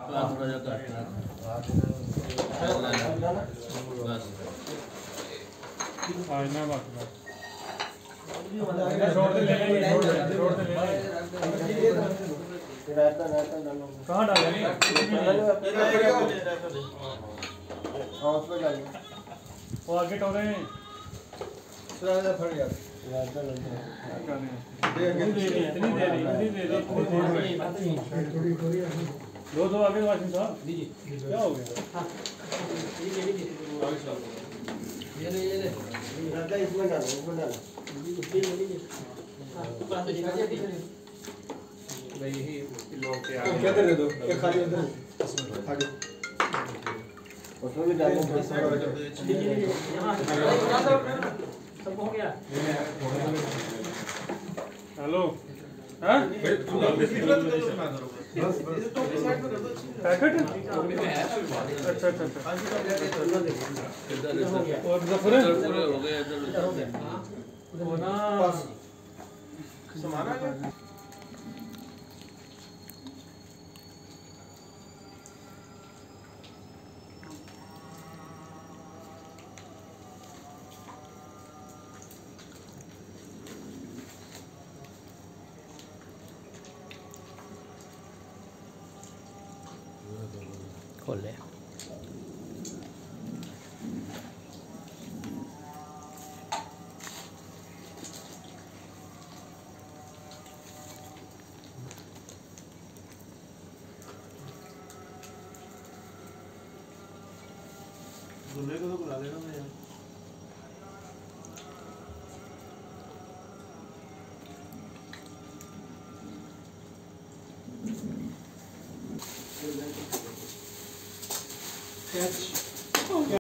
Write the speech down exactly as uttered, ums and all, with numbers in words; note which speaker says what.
Speaker 1: थोड़ा जा काटना बस
Speaker 2: आना बात बात छोड़ दे ले छोड़ दे ले
Speaker 3: रहता रहता डालो
Speaker 2: कहां डाले नहीं
Speaker 3: हां उसमें डालो
Speaker 2: वो आगे टोरे
Speaker 3: राजा फट गया राजा लग गया
Speaker 2: दे दे इतनी दे रही इतनी दे रही थोड़ी थोड़ी दो दो आगे वाशिंग साहब दीजिए क्या हो गया हां ये ले लीजिए ये ले ये ले
Speaker 3: राजा इसमें डालो इसमें डालो
Speaker 2: ये ले लीजिए हां पास दिखा दीजिए भाई यही लोग के आगे
Speaker 3: क्या दे दो एक खाली उधर खाली उसमें भी डालो
Speaker 2: यहां सब हो गया हेलो हैं बस बस पैकेट अच्छा अच्छा अच्छा और जफर
Speaker 1: हो गया इधर
Speaker 2: हो ना
Speaker 3: सामान आ गया
Speaker 4: खोल ले
Speaker 3: दूल्हे को तो बुला लेना मैं यार